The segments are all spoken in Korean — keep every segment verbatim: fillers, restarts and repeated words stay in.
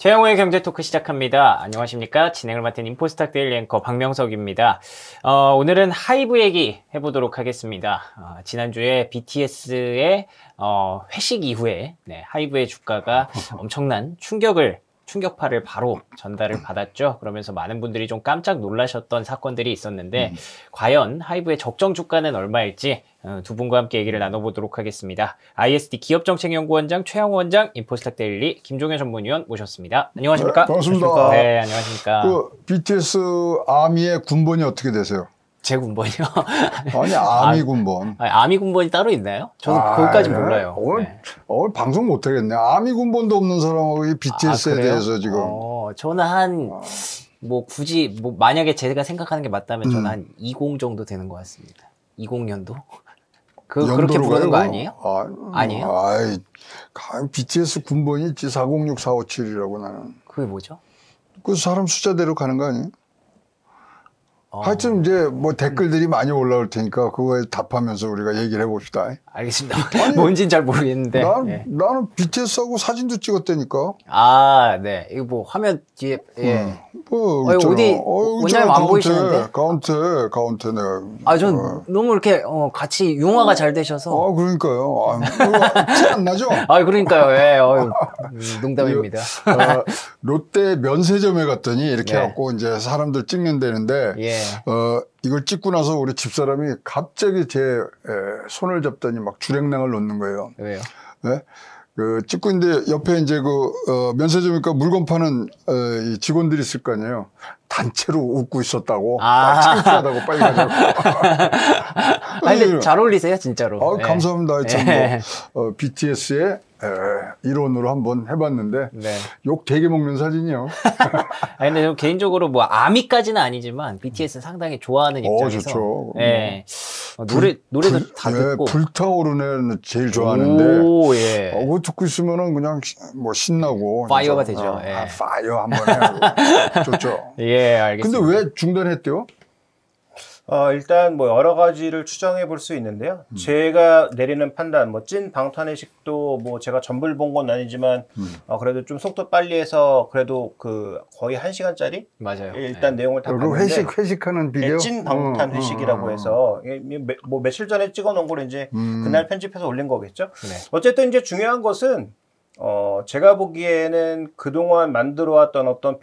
최영호의 경제토크 시작합니다. 안녕하십니까. 진행을 맡은 인포스탁 데일리 앵커 박명석입니다. 어, 오늘은 하이브 얘기 해보도록 하겠습니다. 어, 지난주에 비티에스의 어, 회식 이후에 네, 하이브의 주가가 엄청난 충격을 충격파를 바로 전달을 받았죠. 그러면서 많은 분들이 좀 깜짝 놀라셨던 사건들이 있었는데 음. 과연 하이브의 적정 주가는 얼마일지 어, 두 분과 함께 얘기를 나눠보도록 하겠습니다. 아이에스디 기업정책연구원장 최영호 원장, 인포스탁 데일리 김종현 전문위원 모셨습니다. 안녕하십니까? 네, 반갑습니다. 네, 안녕하십니까? 그 비티에스 아미의 군번이 어떻게 되세요? 제 군번이요? 아니 아미 군번. 아, 아미 군번이 따로 있나요? 저는 아, 그것까지 예? 몰라요. 오늘, 네. 오늘 방송 못하겠네. 아미 군번도 없는 사람하고 이 비티에스에 아, 대해서 지금. 어, 저는 한, 뭐 굳이, 뭐 만약에 제가 생각하는 게 맞다면 저는 음. 한 이십 정도 되는 것 같습니다. 이십 년도? 그, 그렇게 부르는 거 아니에요? 아, 아니에요? 아이, 비티에스 군번이 있지. 사공육 사오칠이라고 나는. 그게 뭐죠? 그 사람 숫자대로 가는 거 아니에요? 어... 하여튼 이제 뭐 댓글들이 많이 올라올 테니까 그거에 답하면서 우리가 얘기를 해봅시다. 알겠습니다. 아니, 뭔진 잘 모르겠는데. 난, 네. 나는 비티에스하고 사진도 찍었다니까. 아, 네. 이거 뭐 화면 뒤에, 예. 음, 뭐, 어, 어디, 어, 원장님 안 보이시는데? 가운데, 가운데 내가. 아, 전 어. 너무 이렇게, 어, 같이 융화가 어, 잘 되셔서. 아, 그러니까요. 아, 티 안 나죠? 아, 그러니까요. 예, 어유 농담입니다. 어, 롯데 면세점에 갔더니 이렇게 네. 갖고 이제 사람들 찍는다는데, 예. 어, 이걸 찍고 나서 우리 집사람이 갑자기 제 에, 손을 잡더니 막 주랭랑을 놓는 거예요. 왜요? 네? 그 찍고 있는데 옆에 이제 그 어, 면세점이니까 물건 파는 어, 이 직원들이 있을 거 아니에요. 단체로 웃고 있었다고. 아. 창피하다고 빨리 가자고. 아니, 근데 잘 어울리세요, 진짜로. 아, 네. 감사합니다. 하여튼 네. 뭐, 어, 비티에스의 에, 일원으로 한번 해봤는데 네. 욕 되게 먹는 사진이요. 아니, 근데 좀 개인적으로 뭐 아미까지는 아니지만 비티에스 상당히 좋아하는 입장에서. 어, 좋죠. 예. 어, 노래 노래도 불, 다 예, 듣고. 불타오르네는 제일 좋아하는데. 오, 예. 어, 그거 듣고 있으면은 그냥 뭐 신나고. 파이어가 그래서, 되죠. 어, 예. 아, 파이어 한번 해요. 좋죠. 예, 알겠습니다. 근데 왜 중단했대요? 어, 일단 뭐 여러 가지를 추정해 볼 수 있는데요. 음. 제가 내리는 판단, 뭐 찐 방탄회식도 뭐 제가 전부를 본 건 아니지만, 음. 어, 그래도 좀 속도 빨리 해서 그래도 그 거의 한 시간짜리? 맞아요. 일단 네. 내용을 다 봤는데. 회식, 회식하는 비디오? 찐 방탄회식이라고 어, 어, 어. 해서, 뭐 며칠 전에 찍어 놓은 걸 이제 음. 그날 편집해서 올린 거겠죠. 네. 어쨌든 이제 중요한 것은, 어, 제가 보기에는 그동안 만들어 왔던 어떤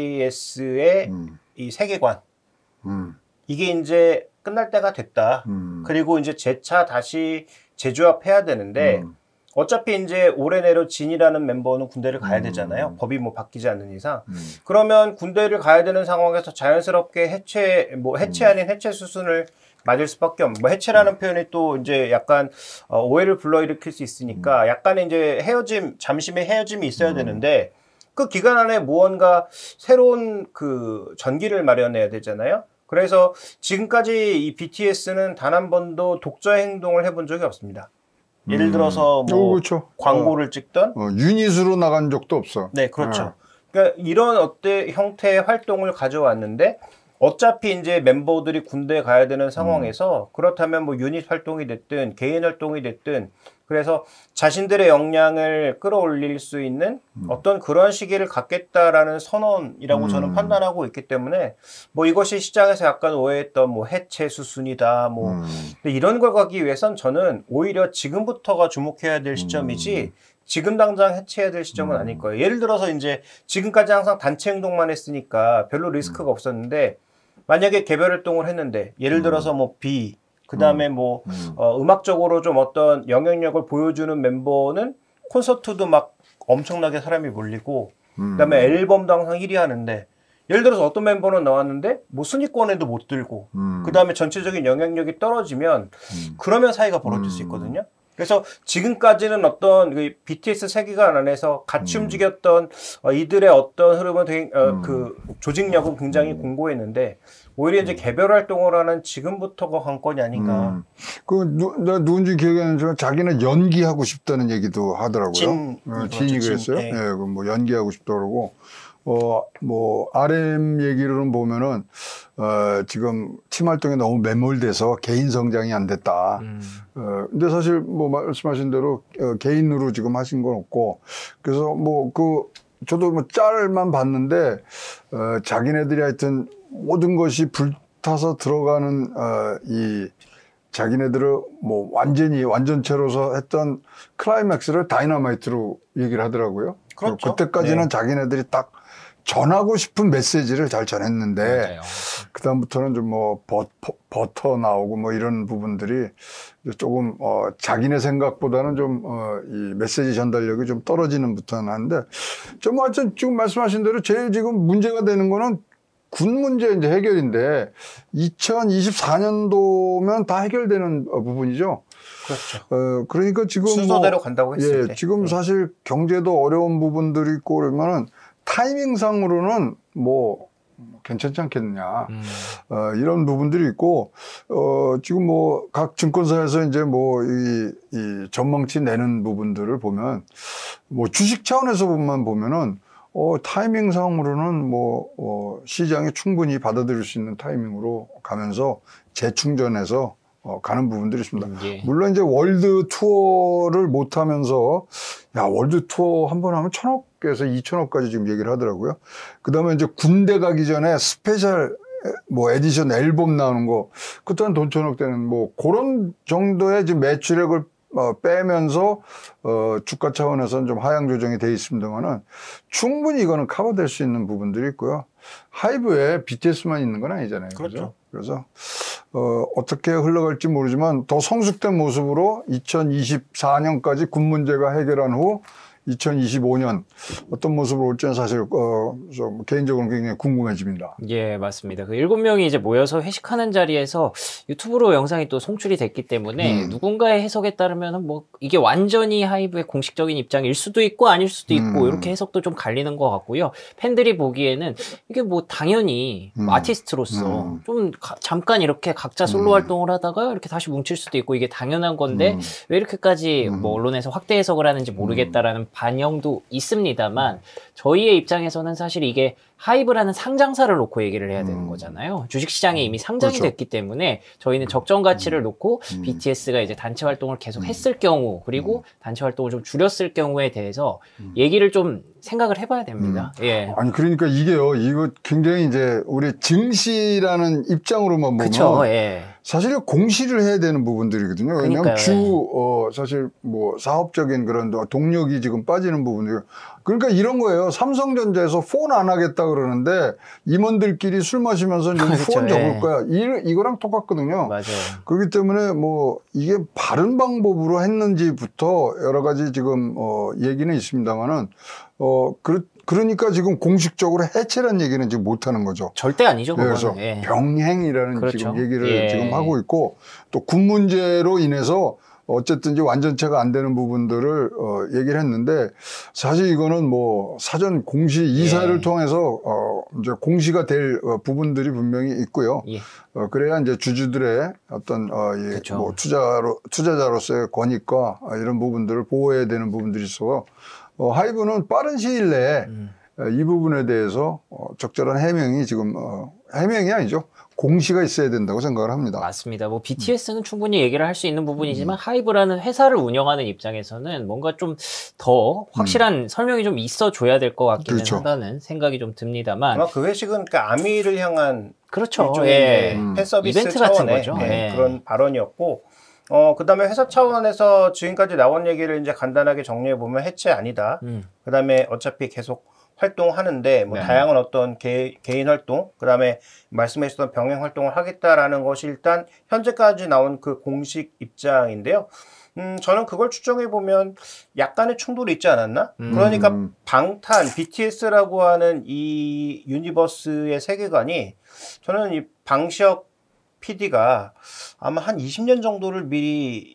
비티에스의 음. 이 세계관. 음. 이게 이제 끝날 때가 됐다. 음. 그리고 이제 재차 다시 재조합해야 되는데, 음. 어차피 이제 올해 내로 진이라는 멤버는 군대를 가야 되잖아요. 음. 법이 뭐 바뀌지 않는 이상. 음. 그러면 군대를 가야 되는 상황에서 자연스럽게 해체, 뭐 해체 아닌 해체 수순을 맞을 수밖에 없는, 뭐 해체라는 음. 표현이 또 이제 약간 어, 오해를 불러일으킬 수 있으니까 음. 약간의 이제 헤어짐, 잠시의 헤어짐이 있어야 음. 되는데, 그 기간 안에 무언가 새로운 그 전기를 마련해야 되잖아요. 그래서 지금까지 이 비티에스는 단 한 번도 독자 행동을 해본 적이 없습니다. 예를 들어서 뭐 어, 그렇죠. 광고를 어, 찍던 어, 유닛으로 나간 적도 없어. 네, 그렇죠. 어. 그러니까 이런 어때 형태의 활동을 가져왔는데 어차피 이제 멤버들이 군대 가야 되는 상황에서 음. 그렇다면 뭐 유닛 활동이 됐든 개인 활동이 됐든 그래서 자신들의 역량을 끌어올릴 수 있는 음. 어떤 그런 시기를 갖겠다라는 선언이라고 음. 저는 판단하고 있기 때문에 뭐 이것이 시장에서 약간 오해했던 뭐 해체 수순이다 뭐 음. 근데 이런 걸 가기 위해선 저는 오히려 지금부터가 주목해야 될 시점이지 음. 지금 당장 해체해야 될 시점은 음. 아닐 거예요. 예를 들어서 이제 지금까지 항상 단체 행동만 했으니까 별로 리스크가 음. 없었는데 만약에 개별 활동을 했는데 예를 들어서 뭐 B 그 다음에 음. 뭐, 음. 어, 음악적으로 좀 어떤 영향력을 보여주는 멤버는 콘서트도 막 엄청나게 사람이 몰리고, 음. 그 다음에 앨범도 항상 일 위 하는데, 예를 들어서 어떤 멤버는 나왔는데, 뭐 순위권에도 못 들고, 음. 그 다음에 전체적인 영향력이 떨어지면, 음. 그러면 사이가 벌어질 수 있거든요. 그래서 지금까지는 어떤 그 비티에스 세계관 안에서 같이 음. 움직였던 어, 이들의 어떤 흐름은 되게, 어, 음. 그 조직력은 굉장히 음. 공고했는데, 오히려 이제 개별 활동을 하는 지금부터가 관건이 아닌가. 음. 그, 누, 나 누군지 기억이 안 나지만 자기는 연기하고 싶다는 얘기도 하더라고요. 진, 어, 진이 그랬어요. 진, 예, 네. 그 뭐 연기하고 싶다 그러고. 어, 뭐, 알엠 얘기로는 보면은, 어, 지금 팀 활동에 너무 매몰돼서 개인 성장이 안 됐다. 음. 어, 근데 사실 뭐 말씀하신 대로 어, 개인으로 지금 하신 건 없고, 그래서 뭐 그, 저도 뭐 짤만 봤는데 어, 자기네들이 하여튼 모든 것이 불타서 들어가는 어, 이 자기네들을 뭐 완전히 완전체로서 했던 클라이맥스를 다이너마이트로 얘기를 하더라고요. 그렇죠. 그때까지는 네. 자기네들이 딱 전하고 싶은 메시지를 잘 전했는데 맞아요. 그다음부터는 좀 뭐 버터 나오고 뭐 이런 부분들이 조금 어 자기네 생각보다는 좀 어 이 메시지 전달력이 좀 떨어지는 부터는 한데 좀 하여튼 지금 말씀하신 대로 제일 지금 문제가 되는 거는 군 문제 이제 해결인데 이천이십사 년도면 다 해결되는 부분이죠. 그렇죠. 어 그러니까 지금 순서대로 뭐, 간다고 했을 예, 때. 지금 네. 사실 경제도 어려운 부분들이 있고 그러면은 타이밍상으로는 뭐 괜찮지 않겠느냐 음. 어, 이런 부분들이 있고 어, 지금 뭐 각 증권사에서 이제 뭐 이 이 전망치 내는 부분들을 보면 뭐 주식 차원에서만 보면은 어, 타이밍상으로는 뭐 어, 시장이 충분히 받아들일 수 있는 타이밍으로 가면서 재충전해서 어, 가는 부분들이 있습니다. 예. 물론 이제 월드 투어를 못 하면서 야 월드 투어 한 번 하면 천억에서 이천억까지 지금 얘기를 하더라고요. 그 다음에 이제 군대 가기 전에 스페셜 뭐 에디션 앨범 나오는 거 그때 한 돈 천억 되는 뭐 그런 정도의 지금 매출액을 어, 빼면서 어, 주가 차원에서는 좀 하향 조정이 돼 있습니다만은 충분히 이거는 커버될 수 있는 부분들이 있고요. 하이브에 비티에스만 있는 건 아니잖아요. 그렇죠. 그래서 어, 어떻게 흘러갈지 모르지만 더 성숙된 모습으로 이천이십사 년까지 군 문제가 해결한 후 이천이십오 년 어떤 모습으로 올지는 사실 어, 좀 개인적으로 굉장히 궁금해집니다. 예, 맞습니다. 그 일곱 명이 이제 모여서 회식하는 자리에서 유튜브로 영상이 또 송출이 됐기 때문에 음. 누군가의 해석에 따르면은 뭐 이게 완전히 하이브의 공식적인 입장일 수도 있고 아닐 수도 있고 음. 이렇게 해석도 좀 갈리는 것 같고요. 팬들이 보기에는 이게 뭐 당연히 음. 아티스트로서 음. 좀 가- 잠깐 이렇게 각자 솔로 음. 활동을 하다가 이렇게 다시 뭉칠 수도 있고 이게 당연한 건데 음. 왜 이렇게까지 음. 뭐 언론에서 확대 해석을 하는지 모르겠다라는 반영도 있습니다만 저희의 입장에서는 사실 이게 하이브라는 상장사를 놓고 얘기를 해야 되는 음. 거잖아요. 주식시장에 이미 상장이 그렇죠. 됐기 때문에 저희는 적정 가치를 놓고 음. 비티에스가 이제 단체 활동을 계속 했을 경우 그리고 단체 활동을 좀 줄였을 경우에 대해서 음. 얘기를 좀 생각을 해봐야 됩니다. 예. 아니 그러니까 이게요. 이거 굉장히 이제 우리 증시라는 입장으로만 보면 그쵸, 예. 사실 공시를 해야 되는 부분들이거든요. 왜냐하면 그러니까요, 주, 예. 어, 사실 뭐 사업적인 그런 동력이 지금 빠지는 부분이에요. 그러니까 이런 거예요. 삼성전자에서 폰 안 하겠다 그러는데 임원들끼리 술 마시면서 이제 그렇죠, 폰 접을 예. 거야. 이, 이거랑 똑같거든요. 맞아요. 그렇기 때문에 뭐 이게 바른 방법으로 했는지부터 여러 가지 지금 어, 얘기는 있습니다만은 어, 그, 그러니까 지금 공식적으로 해체란 얘기는 지금 못 하는 거죠. 절대 아니죠, 네, 그래서 그거는. 예. 병행이라는 그렇죠. 지금 얘기를 예. 지금 하고 있고 또 군 문제로 인해서 어쨌든 이제 완전체가 안 되는 부분들을 어, 얘기를 했는데 사실 이거는 뭐 사전 공시 이사를 예. 통해서 어, 이제 공시가 될 어, 부분들이 분명히 있고요. 예. 어, 그래야 이제 주주들의 어떤 어, 이, 그쵸. 뭐 투자로 투자자로서의 권익과 어, 이런 부분들을 보호해야 되는 부분들이 있어. 어, 하이브는 빠른 시일 내에 음. 어, 이 부분에 대해서 어, 적절한 해명이 지금 어, 해명이 아니죠. 공시가 있어야 된다고 생각을 합니다. 맞습니다. 뭐 비티에스는 충분히 얘기를 할 수 있는 부분이지만 하이브라는 회사를 운영하는 입장에서는 뭔가 좀 더 확실한 설명이 좀 있어줘야 될 것 같기는 그렇죠. 하다는 생각이 좀 듭니다만 아마 그 회식은 그러니까 아미를 향한 그렇죠. 일종의 예. 이제 음. 팬서비스 이벤트 같은 차원의 거죠. 네, 예. 그런 발언이었고, 어 그다음에 회사 차원에서 지금까지 나온 얘기를 이제 간단하게 정리해 보면 해체 아니다. 음. 그다음에 어차피 계속 활동하는데 뭐 네. 다양한 어떤 개, 개인 활동, 그다음에 말씀해 주셨던 병행 활동을 하겠다라는 것이 일단 현재까지 나온 그 공식 입장인데요. 음, 저는 그걸 추정해 보면 약간의 충돌이 있지 않았나? 음. 그러니까 방탄, 비티에스라고 하는 이 유니버스의 세계관이 저는 이 방시혁 피디가 아마 한 이십 년 정도를 미리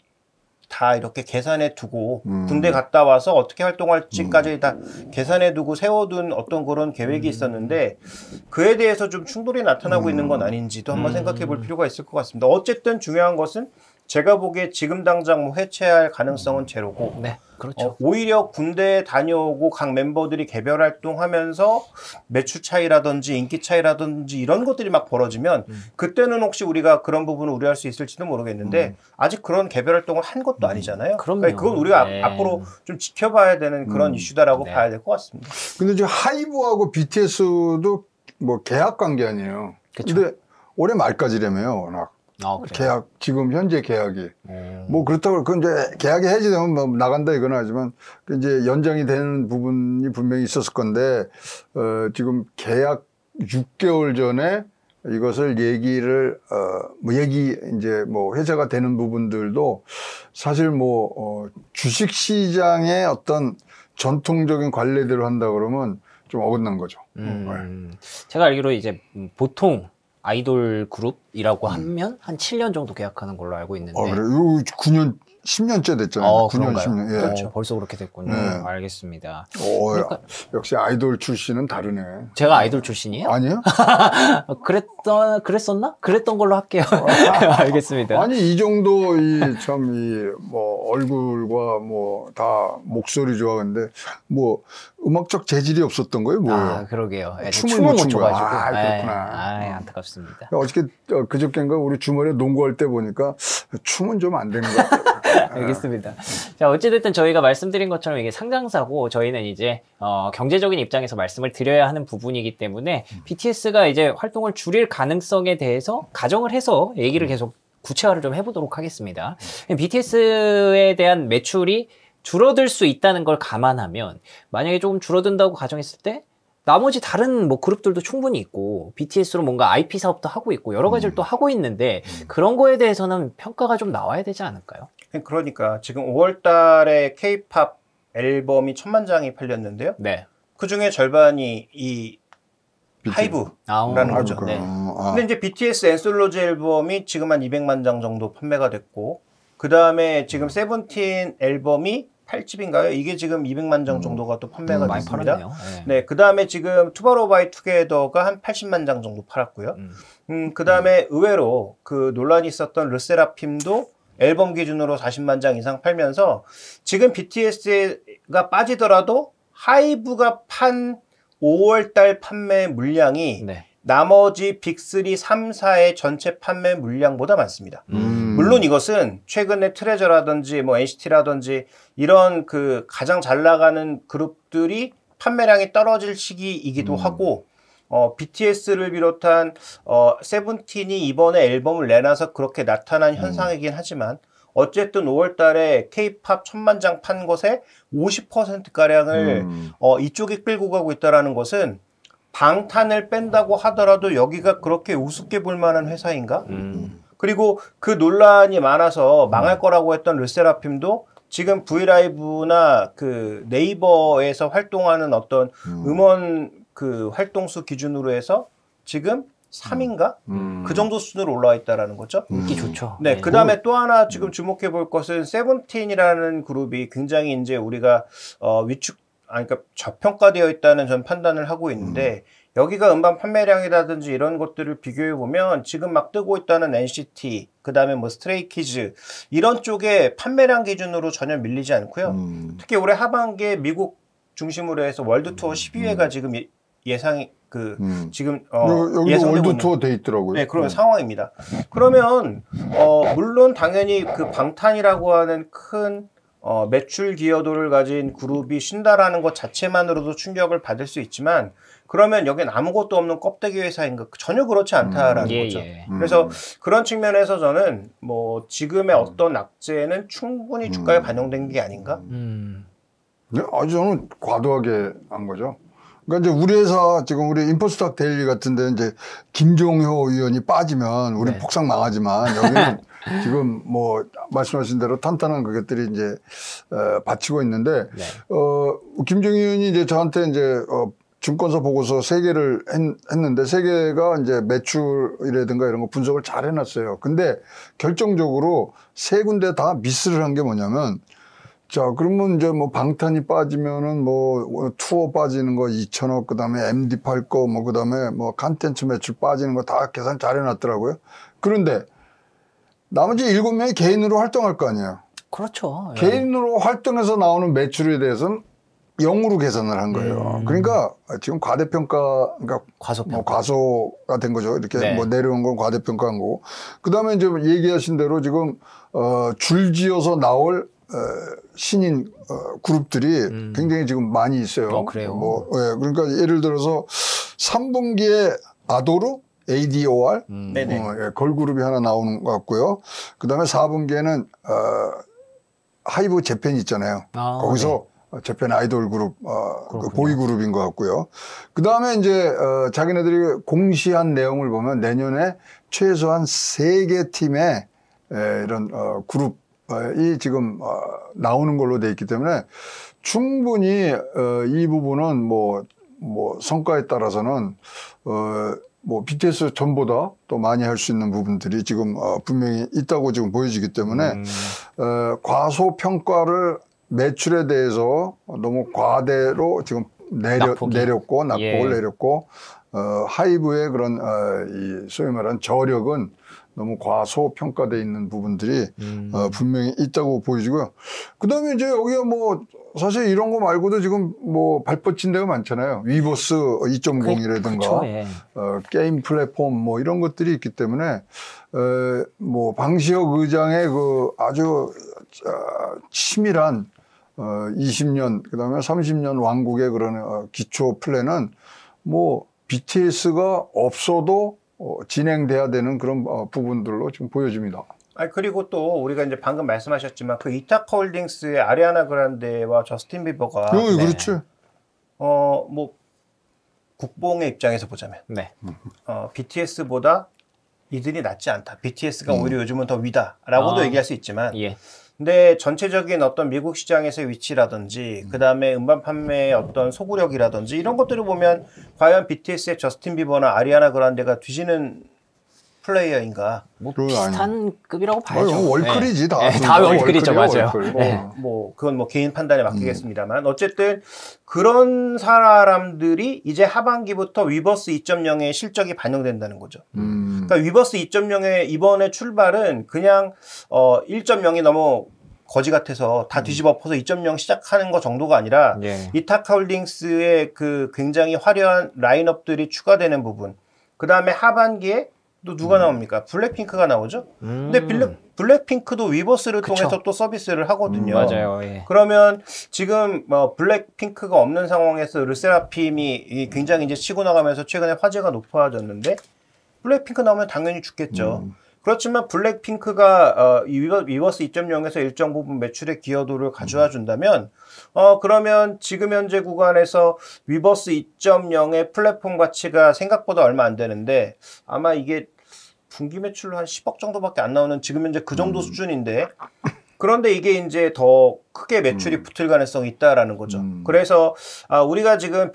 다 이렇게 계산해 두고 음. 군대 갔다 와서 어떻게 활동할지까지 다 계산해 두고 세워둔 어떤 그런 계획이 있었는데 그에 대해서 좀 충돌이 나타나고 있는 건 아닌지도 한번 음. 생각해 볼 필요가 있을 것 같습니다. 어쨌든 중요한 것은 제가 보기에 지금 당장 뭐 해체할 가능성은 제로고 네, 그렇죠. 어, 오히려 군대에 다녀오고 각 멤버들이 개별 활동하면서 매출 차이라든지 인기 차이라든지 이런 것들이 막 벌어지면 음. 그때는 혹시 우리가 그런 부분을 우려할 수 있을지도 모르겠는데 음. 아직 그런 개별 활동을 한 것도 아니잖아요. 그럼요. 그러니까 그건 우리가 네. 앞으로 좀 지켜봐야 되는 그런 음. 이슈다라고 네. 봐야 될 것 같습니다. 근데 지금 하이브하고 비티에스도 뭐 계약 관계 아니에요. 그쵸. 근데 올해 말까지라며요, 워낙. 아, 그래요? 계약, 지금 현재 계약이. 음. 뭐 그렇다고, 그건 이제 계약이 해지되면 뭐 나간다 이건 하지만, 그 이제 연장이 되는 부분이 분명히 있었을 건데, 어, 지금 계약 육 개월 전에 이것을 얘기를, 어, 뭐 얘기, 이제 뭐 회사가 되는 부분들도 사실 뭐, 어, 주식 시장의 어떤 전통적인 관례대로 한다 그러면 좀 어긋난 거죠. 음, 제가 알기로 이제 음, 보통 아이돌 그룹이라고 하면 한 칠 년 정도 계약하는 걸로 알고 있는데. 어, 그래요? 이거 구 년, 십 년째 됐잖아요. 어, 구 년, 그런가요? 십 년. 예. 그렇죠. 벌써 그렇게 됐군요. 네. 알겠습니다. 오, 그러니까- 역시 아이돌 출신은 다르네. 제가 아이돌 출신이에요? 아니요? 어, 그랬던, 그랬었나? 그랬던 걸로 할게요. 알겠습니다. 아니, 이 정도, 이, 참, 이, 뭐, 얼굴과 뭐, 다 목소리 좋아하는데, 뭐, 음악적 재질이 없었던 거예요? 뭐예요? 아, 그러게요. 예, 춤을 춤을 못 못 춘 거야. 춰가지고. 아, 예, 그렇구나. 아, 안타깝습니다. 어저께, 어, 그저께인가 우리 주말에 농구할 때 보니까 춤은 좀 안 되는 것 같아요. 알겠습니다. 자, 어찌됐든 저희가 말씀드린 것처럼 이게 상장사고 저희는 이제, 어, 경제적인 입장에서 말씀을 드려야 하는 부분이기 때문에 비티에스가 이제 활동을 줄일 가능성에 대해서 가정을 해서 얘기를 계속 구체화를 좀 해보도록 하겠습니다. 비티에스에 대한 매출이 줄어들 수 있다는 걸 감안하면 만약에 조금 줄어든다고 가정했을 때 나머지 다른 뭐 그룹들도 충분히 있고 비티에스로 뭔가 아이피 사업도 하고 있고 여러 가지를 또 하고 있는데 그런 거에 대해서는 평가가 좀 나와야 되지 않을까요? 그러니까 지금 오월 달에 K-팝 앨범이 천만 장이 팔렸는데요. 네. 그 중에 절반이 이 하이브. 아, 라는 어, 거죠. 네. 아, 근데 이제 비티에스 앤솔로지 앨범이 지금 한 이백만 장 정도 판매가 됐고, 그 다음에 지금 세븐틴 앨범이 팔 집인가요? 이게 지금 이백만 장 정도가 또 판매가 음, 많이 됐습니다. 팔았네요. 네. 네, 그 다음에 지금 투바로바이 투게더가 한 팔십만 장 정도 팔았고요. 음. 음, 그 다음에 의외로 그 논란이 있었던 르세라핌도 앨범 기준으로 사십만 장 이상 팔면서 지금 비티에스가 빠지더라도 하이브가 판 오월 달 판매 물량이 네. 나머지 빅쓰리, 삼, 사의 전체 판매 물량보다 많습니다. 음. 물론 이것은 최근에 트레저라든지 뭐 엔시티라든지 이런 그 가장 잘 나가는 그룹들이 판매량이 떨어질 시기이기도 음. 하고 어, 비티에스를 비롯한 어, 세븐틴이 이번에 앨범을 내놔서 그렇게 나타난 현상이긴 하지만 어쨌든 오월 달에 K-팝 천만 장 판 것의 오십 퍼센트가량을 음. 어, 이쪽이 끌고 가고 있다는 것은 방탄을 뺀다고 하더라도 여기가 그렇게 우습게 볼 만한 회사인가? 음. 그리고 그 논란이 많아서 망할 거라고 했던 르세라핌도 지금 브이라이브나 그 네이버에서 활동하는 어떤 음. 음원 그 활동수 기준으로 해서 지금 삼인가? 음. 그 정도 수준으로 올라와 있다라는 거죠. 인기 좋죠. 네, 그 다음에 또 하나 지금 주목해 볼 것은 세븐틴이라는 그룹이 굉장히 이제 우리가 어, 위축, 아니, 그러니까 저평가되어 있다는 전 판단을 하고 있는데 여기가 음반 판매량이라든지 이런 것들을 비교해 보면 지금 막 뜨고 있다는 엔시티, 그 다음에 뭐 스트레이키즈 이런 쪽에 판매량 기준으로 전혀 밀리지 않고요. 음. 특히 올해 하반기에 미국 중심으로 해서 월드 투어 십이 회가 지금 예- 예상이 그 음. 지금 어, 여- 여기도 예상되고 월드 있는 투어 돼 있더라고요. 네, 그런 상황입니다. 그러면 어, 물론 당연히 그 방탄이라고 하는 큰 어, 매출 기여도를 가진 그룹이 쉰다라는 것 자체만으로도 충격을 받을 수 있지만 그러면 여긴 아무것도 없는 껍데기 회사인가? 전혀 그렇지 않다라는 예, 거죠. 예. 음. 그래서 그런 측면에서 저는 뭐 지금의 어떤 악재는 충분히 주가에 음. 반영된 게 아닌가? 음. 네, 아주 저는 과도하게 한 거죠. 그러니까 이제 우리 회사 지금 우리 인포스탁 데일리 같은데 이제 김종효 의원이 빠지면 우리 네. 폭삭 망하지만 여기는 지금 뭐 말씀하신 대로 탄탄한 그것들이 이제 어, 받치고 있는데 네. 어 김종효 의원이 이제 저한테 이제 어, 증권사 보고서 세 개를 했, 했는데 세 개가 이제 매출이라든가 이런 거 분석을 잘 해놨어요. 근데 결정적으로 세 군데 다 미스를 한 게 뭐냐면 자, 그러면 이제 뭐 방탄이 빠지면은 뭐 투어 빠지는 거 이천억, 그 다음에 엠디 팔 거, 뭐 그 다음에 뭐 컨텐츠 매출 빠지는 거 다 계산 잘 해놨더라고요. 그런데 나머지 일곱 명이 개인으로 활동할 거 아니에요. 그렇죠. 예. 개인으로 활동해서 나오는 매출에 대해서는 영으로 계산을 한 거예요. 음. 그러니까 지금 과대평가, 그러니까 과소평가. 뭐 과소가 된 거죠. 이렇게 네. 뭐 내려온 건 과대평가한 거고. 그 다음에 이제 얘기하신 대로 지금, 어, 줄지어서 나올, 어, 신인, 어, 그룹들이 음. 굉장히 지금 많이 있어요. 어, 그래요? 뭐, 예, 그러니까 예를 들어서 삼 분기에 아도르, 에이디오알, 음. 네네. 어, 예, 걸그룹이 하나 나오는 것 같고요. 그 다음에 사 분기에는, 어, 하이브 재팬 있잖아요. 아, 거기서 재팬 아이돌 그룹, 어, 그 그렇군요. 보이 그룹인 것 같고요. 그 다음에 이제, 어, 자기네들이 공시한 내용을 보면 내년에 최소한 세 개 팀의 에, 이런, 어, 그룹이 지금, 어, 나오는 걸로 돼 있기 때문에 충분히, 어, 이 부분은 뭐, 뭐, 성과에 따라서는, 어, 뭐, 비티에스 전보다 또 많이 할 수 있는 부분들이 지금, 어, 분명히 있다고 지금 보여지기 때문에, 음. 어, 과소평가를 매출에 대해서 너무 과대로 지금 내려, 낙폭이. 내렸고, 낙폭을 예. 내렸고, 어, 하이브의 그런, 어, 이, 소위 말하는 저력은 너무 과소평가되어 있는 부분들이, 음. 어, 분명히 있다고 보여지고요. 그 다음에 이제 여기가 뭐, 사실 이런 거 말고도 지금 뭐 발뻗친 데가 많잖아요. 위버스 이 점 공이라든가, 그렇죠. 예. 어, 게임 플랫폼 뭐 이런 것들이 있기 때문에, 어, 뭐 방시혁 의장의 그 아주 어, 치밀한 어, 이십 년, 그 다음에 삼십 년 왕국의 그런 어, 기초 플랜은 뭐 비티에스가 없어도 어, 진행돼야 되는 그런 어, 부분들로 지금 보여집니다. 아 그리고 또 우리가 이제 방금 말씀하셨지만 그 이타카홀딩스의 아리아나 그란데와 저스틴 비버가 어, 그렇지. 어 뭐 국뽕의 입장에서 보자면 네. 어, 비티에스보다 이들이 낫지 않다. 비티에스가 음. 오히려 요즘은 더 위다라고도 아. 얘기할 수 있지만 예. 근데 전체적인 어떤 미국 시장에서의 위치라든지 그 다음에 음반 판매의 어떤 소구력이라든지 이런 것들을 보면 과연 비티에스의 저스틴 비버나 아리아나 그란데가 뒤지는 플레이어인가? 뭐 그건 비슷한 급이라고 어, 봐야죠. 이거 월클이지, 다. 예, 다 월클이죠, 맞아요. 월클. 뭐, 네. 뭐 그건 뭐 개인 판단에 맡기겠습니다만 어쨌든 그런 사람들이 이제 하반기부터 위버스 이 점 영의 실적이 반영된다는 거죠. 음. 그러니까 위버스 이 점 영의 이번에 출발은 그냥 어 일 점 영이 너무 거지 같아서 다 뒤집어 엎어서 이 점 영 시작하는 거 정도가 아니라 예. 이타카홀딩스의 그 굉장히 화려한 라인업들이 추가되는 부분. 그 다음에 하반기에 또 누가 나옵니까? 블랙핑크가 나오죠. 음. 근데 블랙, 블랙핑크도 위버스를 그쵸. 통해서 또 서비스를 하거든요. 음, 맞아요. 예. 그러면 지금 뭐 블랙핑크가 없는 상황에서 르세라핌이 굉장히 이제 치고 나가면서 최근에 화제가 높아졌는데 블랙핑크 나오면 당연히 죽겠죠. 음. 그렇지만 블랙핑크가 어, 이 위버, 위버스 이 점 영에서 일정 부분 매출의 기여도를 가져와 준다면 어 그러면 지금 현재 구간에서 위버스 이 점 영의 플랫폼 가치가 생각보다 얼마 안 되는데 아마 이게 분기 매출로 한 십억 정도밖에 안 나오는 지금 현재 그 정도 음. 수준인데 그런데 이게 이제 더 크게 매출이 음. 붙을 가능성이 있다라는 거죠. 음. 그래서 아, 우리가 지금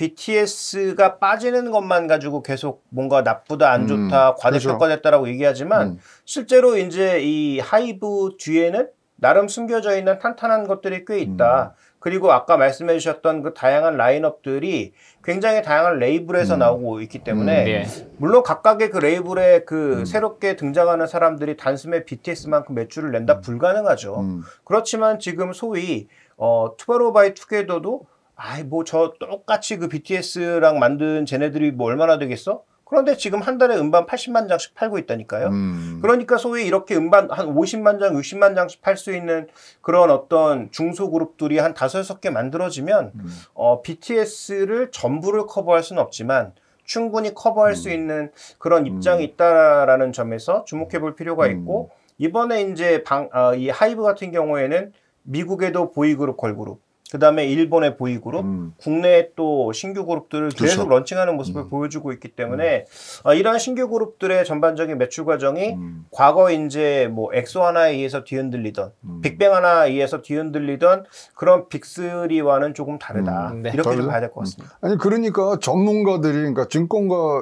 비티에스가 빠지는 것만 가지고 계속 뭔가 나쁘다, 안 음. 좋다, 과대평가됐다라고 얘기하지만 음. 실제로 이제 이 하이브 뒤에는 나름 숨겨져 있는 탄탄한 것들이 꽤 있다. 음. 그리고 아까 말씀해 주셨던 그 다양한 라인업들이 굉장히 다양한 레이블에서 음. 나오고 있기 때문에 음, 예. 물론 각각의 그 레이블에 그 음. 새롭게 등장하는 사람들이 단숨에 비티에스만큼 매출을 낸다 불가능하죠. 음. 그렇지만 지금 소위 어 투바로 바이 투게더도 아이 뭐 저 똑같이 그 비티에스랑 만든 쟤네들이 뭐 얼마나 되겠어? 그런데 지금 한 달에 음반 팔십만 장씩 팔고 있다니까요. 음. 그러니까 소위 이렇게 음반 한 오십만 장, 육십만 장씩 팔 수 있는 그런 어떤 중소그룹들이 한 다섯, 여섯 개 만들어지면 음. 어, 비티에스를 전부를 커버할 수는 없지만 충분히 커버할 음. 수 있는 그런 입장이 있다라는 점에서 주목해 볼 필요가 있고 이번에 이제 방, 어, 이 하이브 같은 경우에는 미국에도 보이그룹, 걸그룹 그 다음에 일본의 보이그룹, 음. 국내에 또 신규 그룹들을 계속 그렇죠. 런칭하는 모습을 음. 보여주고 있기 때문에 어, 이러한 신규 그룹들의 전반적인 매출 과정이 음. 과거 이제 뭐 엑소 하나에 의해서 뒤흔들리던 음. 빅뱅 하나에 의해서 뒤흔들리던 그런 빅쓰리와는 조금 다르다. 음. 네. 이렇게 좀 다르죠? 봐야 될 것 같습니다. 아니 그러니까 전문가들이 그러니까 증권가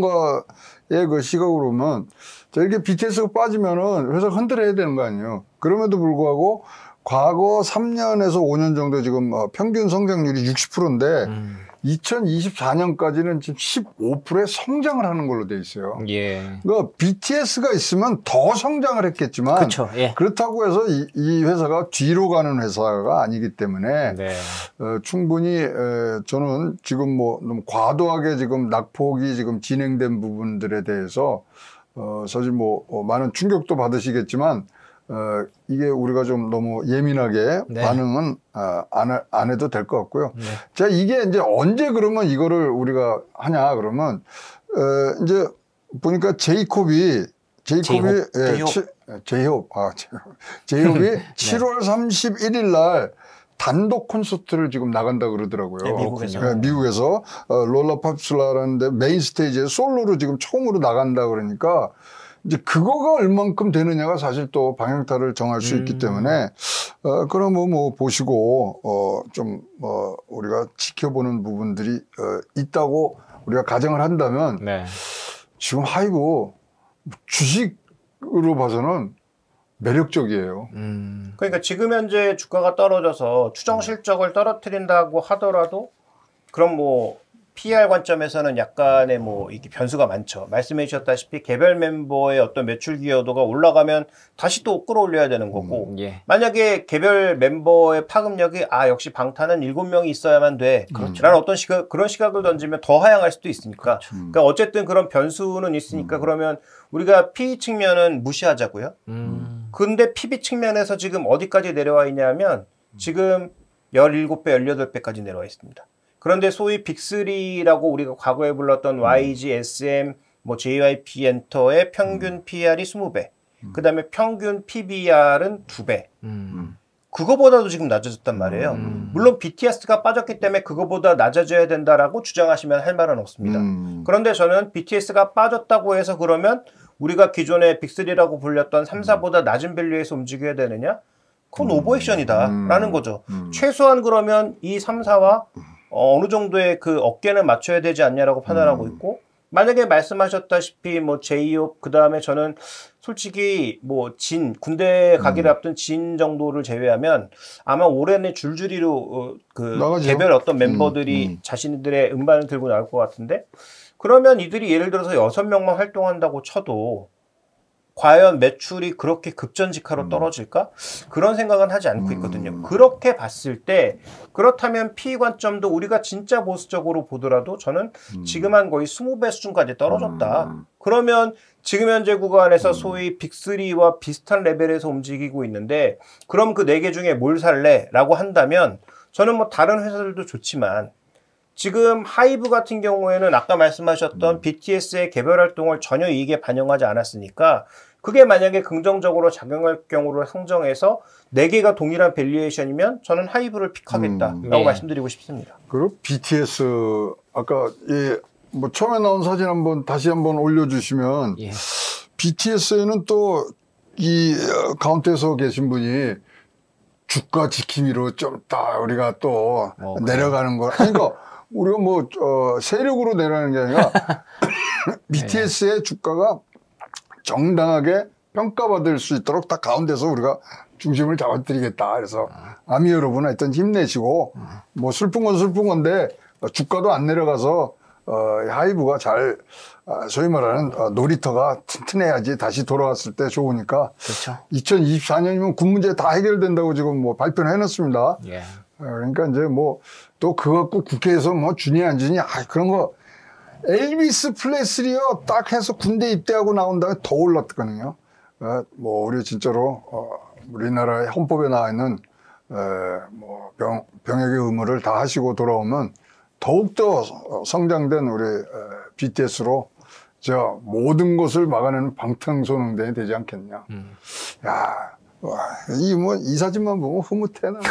증권가의 그 시각으로 보면 자 이렇게 비티에스가 빠지면은 회사가 흔들어야 되는 거 아니에요. 그럼에도 불구하고 과거 삼 년에서 오 년 정도 지금 어, 평균 성장률이 육십 퍼센트인데 음. 이천이십사 년까지는 지금 십오 퍼센트의 성장을 하는 걸로 돼 있어요. 예. 그러니까 비티에스가 있으면 더 성장을 했겠지만 그렇죠. 예. 그렇다고 해서 이, 이 회사가 뒤로 가는 회사가 아니기 때문에 네. 어, 충분히 에, 저는 지금 뭐 너무 과도하게 지금 낙폭이 지금 진행된 부분들에 대해서 어, 사실 뭐 어, 많은 충격도 받으시겠지만 어, 이게 우리가 좀 너무 예민하게 네. 반응은 아, 안, 하- 안 해도 될 것 같고요. 네. 자, 이게 이제 언제 그러면 이거를 우리가 하냐 그러면 어, 이제 보니까 제이콥이 제이콥이 제이홉. 예, 제이홉. 치- 제이홉 아 제이홉. 제이홉이 칠월 삼십일일 날 단독 콘서트를 지금 나간다 그러더라고요. 네, 미국에서. 예, 미국에서 어, 롤라팝슬라라는데 메인 스테이지에 솔로로 지금 처음으로 나간다 그러니까 이제 그거가 얼만큼 되느냐가 사실 또 방향타를 정할 수 있기 음. 때문에 어, 그럼 뭐, 뭐 보시고 어, 좀 어, 우리가 지켜보는 부분들이 어, 있다고 우리가 가정을 한다면 네. 지금 하이브 주식으로 봐서는 매력적이에요. 음. 그러니까 지금 현재 주가가 떨어져서 추정 실적을 떨어뜨린다고 하더라도 그럼 뭐 피이알 관점에서는 약간의 뭐 이게 변수가 많죠. 말씀해 주셨다시피 개별 멤버의 어떤 매출 기여도가 올라가면 다시 또 끌어올려야 되는 거고 예. 만약에 개별 멤버의 파급력이 아 역시 방탄은 일곱 명이 있어야만 돼. 라는 어떤 시각 그런 시각을 던지면 더 하향할 수도 있으니까. 그러니까 어쨌든 그런 변수는 있으니까 그러면 우리가 피이 측면은 무시하자고요. 음. 근데 피비 측면에서 지금 어디까지 내려와 있냐면 지금 열일곱 배, 열여덟 배까지 내려와 있습니다. 그런데 소위 빅삼라고 우리가 과거에 불렀던 와이지, 에스엠, 뭐 제이와이피 엔터의 평균 피이알이 이십 배. 그 다음에 평균 피비알은 두 배. 음. 그거보다도 지금 낮아졌단 말이에요. 음. 물론 비티에스가 빠졌기 때문에 그거보다 낮아져야 된다라고 주장하시면 할 말은 없습니다. 음. 그런데 저는 비티에스가 빠졌다고 해서 그러면 우리가 기존에 빅삼라고 불렸던 삼, 사보다 낮은 밸류에서 움직여야 되느냐? 그건 오버액션이다라는 거죠. 음. 최소한 그러면 이 삼, 사와 어, 어느 정도의 그 어깨는 맞춰야 되지 않냐라고 판단하고 있고 만약에 말씀하셨다시피 뭐 제이홉 그 다음에 저는 솔직히 뭐 진 군대 가기를 앞둔 진 정도를 제외하면 아마 올해는 줄줄이로 어, 그 나가죠. 개별 어떤 멤버들이 음, 음. 자신들의 음반을 들고 나올 것 같은데 그러면 이들이 예를 들어서 여섯 명만 활동한다고 쳐도 과연 매출이 그렇게 급전직하로 떨어질까? 그런 생각은 하지 않고 있거든요. 그렇게 봤을 때 그렇다면 피이 관점도 우리가 진짜 보수적으로 보더라도 저는 지금 한 거의 이십 배 수준까지 떨어졌다. 음. 그러면 지금 현재 구간에서 소위 빅삼과 비슷한 레벨에서 움직이고 있는데 그럼 그 네 개 중에 뭘 살래? 라고 한다면 저는 뭐 다른 회사들도 좋지만 지금 하이브 같은 경우에는 아까 말씀하셨던 비티에스의 개별 활동을 전혀 이익에 반영하지 않았으니까 그게 만약에 긍정적으로 작용할 경우를 상정해서 네 개가 동일한 밸류에이션이면 저는 하이브를 픽하겠다라고 음, 네. 말씀드리고 싶습니다. 그리고 비티에스 아까 예, 뭐 처음에 나온 사진 한번 다시 한번 올려주시면 예. 비티에스에는 또 이 가운데서 계신 분이 주가 지킴이로 좀 딱 우리가 또 어, 내려가는 거. 그러니까 우리가 뭐 어, 세력으로 내려가는 게 아니라 비티에스의 주가가 정당하게 평가받을 수 있도록 딱 가운데서 우리가 중심을 잡아드리겠다. 그래서 아미 여러분 하여튼 힘내시고 뭐 슬픈 건 슬픈 건데 주가도 안 내려가서 어, 하이브가 잘 아, 소위 말하는 어, 놀이터가 튼튼해야지 다시 돌아왔을 때 좋으니까 그렇죠. 이천이십사 년이면 군 문제 다 해결된다고 지금 뭐 발표를 해놨습니다. 예. 어, 그러니까 이제 뭐 또 그거 갖고 국회에서 뭐 주니 안 주니 아 그런 거 엘비스 플레스리어 딱 해서 군대 입대하고 나온 다음에 더 올랐거든요. 어, 뭐 우리 진짜로 어, 우리나라의 헌법에 나와 있는 에, 뭐 병, 병역의 의무를 다 하시고 돌아오면 더욱더 성장된 우리 에, 비티에스로 저 모든 것을 막아내는 방탄소년단이 되지 않겠냐. 음. 야, 이 뭐 이 사진만 보면 흐뭇해 나.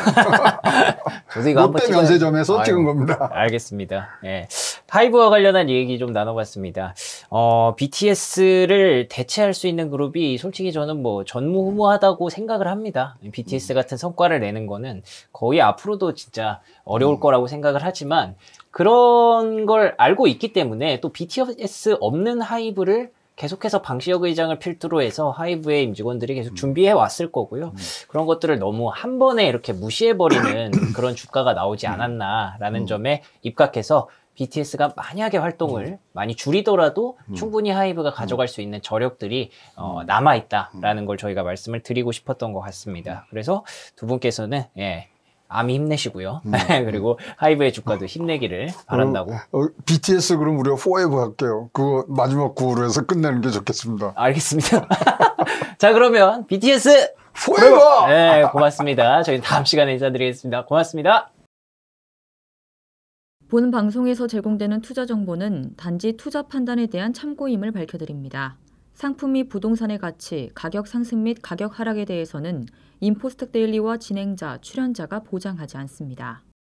저도 이거 한번 롯데 찍어야- 면세점에서 아유, 찍은 겁니다. 알겠습니다. 예. 하이브와 관련한 얘기 좀 나눠봤습니다. 어, 비티에스를 대체할 수 있는 그룹이 솔직히 저는 뭐 전무후무하다고 생각을 합니다. 비티에스 같은 성과를 내는 거는 거의 앞으로도 진짜 어려울 음. 거라고 생각을 하지만 그런 걸 알고 있기 때문에 또 비티에스 없는 하이브를 계속해서 방시혁 의장을 필두로 해서 하이브의 임직원들이 계속 준비해 왔을 거고요. 그런 것들을 너무 한 번에 이렇게 무시해버리는 그런 주가가 나오지 않았나라는 점에 입각해서 비티에스가 만약에 활동을 많이 줄이더라도 충분히 하이브가 가져갈 수 있는 저력들이 어, 남아있다라는 걸 저희가 말씀을 드리고 싶었던 것 같습니다. 그래서 두 분께서는 예, 암이 힘내시고요. 음. 그리고 하이브의 주가도 힘내기를 바란다고. 어, 비티에스 그럼 우리가 포에버 할게요. 그거 마지막 구호로 해서 끝내는 게 좋겠습니다. 알겠습니다. 자, 그러면 비티에스 포에버! 네, 고맙습니다. 저희는 다음 시간에 인사드리겠습니다. 고맙습니다. 본 방송에서 제공되는 투자 정보는 단지 투자 판단에 대한 참고임을 밝혀드립니다. 상품 및 부동산의 가치, 가격 상승 및 가격 하락에 대해서는 인포스톡 데일리와 진행자, 출연자가 보장하지 않습니다.